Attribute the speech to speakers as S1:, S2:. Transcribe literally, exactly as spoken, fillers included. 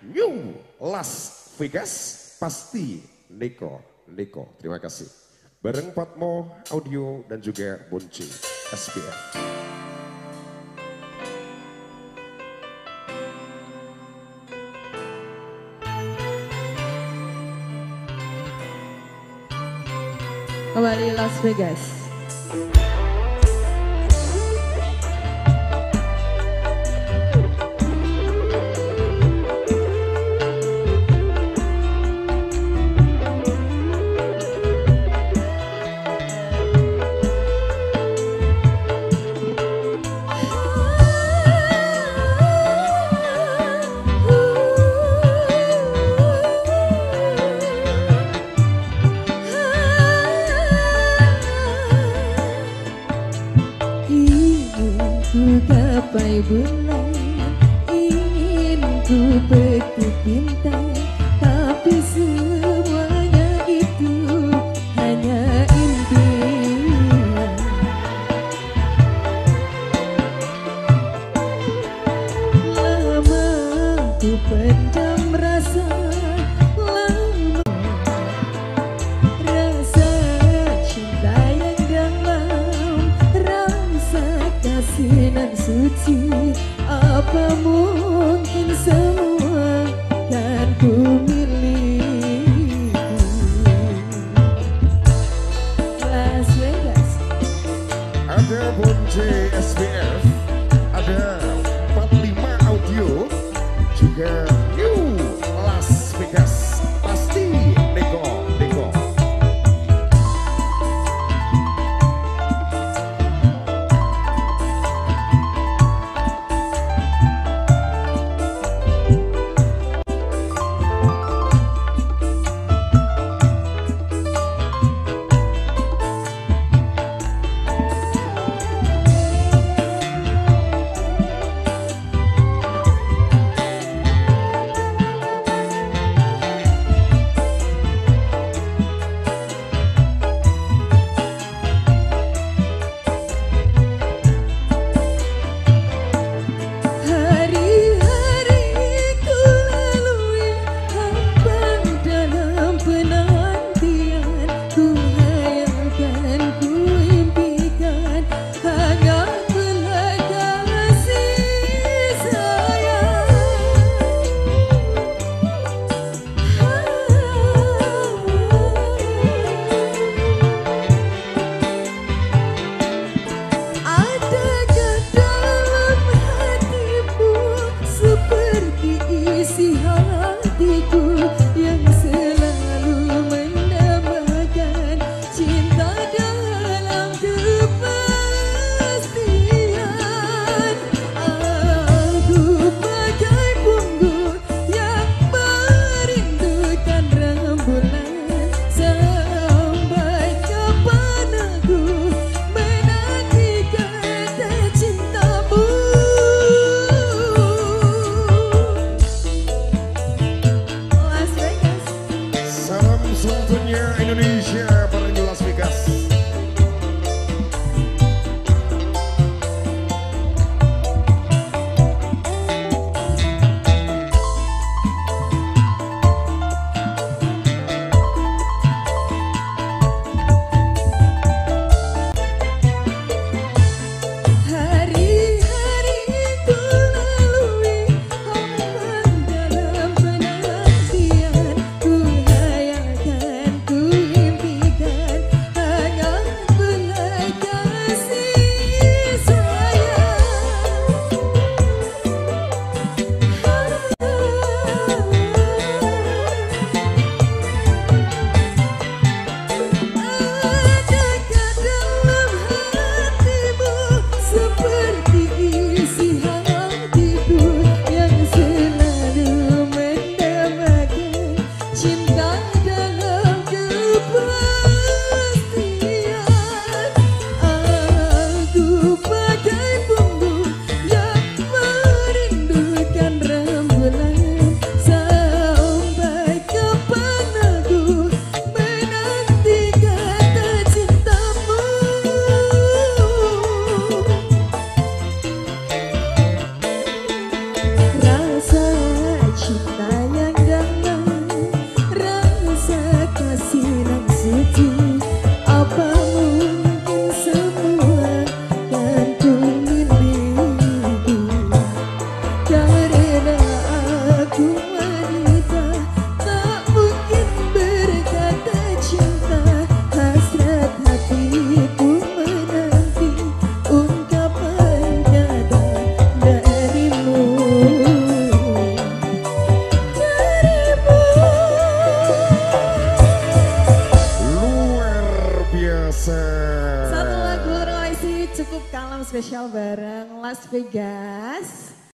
S1: New Las Vegas, pasti neko-neko. Terima kasih. Bareng Patmo Audio dan juga Bonci S P F.
S2: Kembali Las Vegas. Ku gapai bulan, ingin ku petik bintang, tapi semuanya itu hanya impian. Lama ku pendam rasa, lama rasa cinta yang dalam, rasa kasihan suci, apa mungkin semua kan ku miliki. Las Vegas.
S1: Ada Bonci S P F, ada empat puluh lima Audio, juga
S2: spesial bareng Las Vegas.